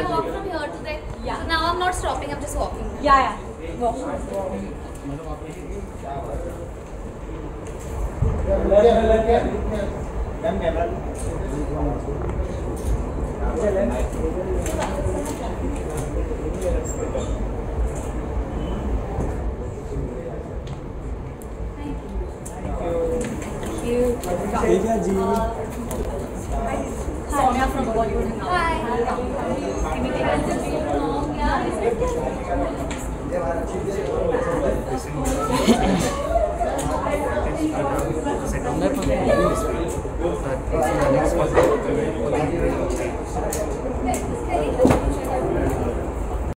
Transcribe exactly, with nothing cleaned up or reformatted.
walk from here to there. Yeah. So now I'm not stopping. I'm just walking. Yeah, yeah. Walk. Thank you. ठीक है जी।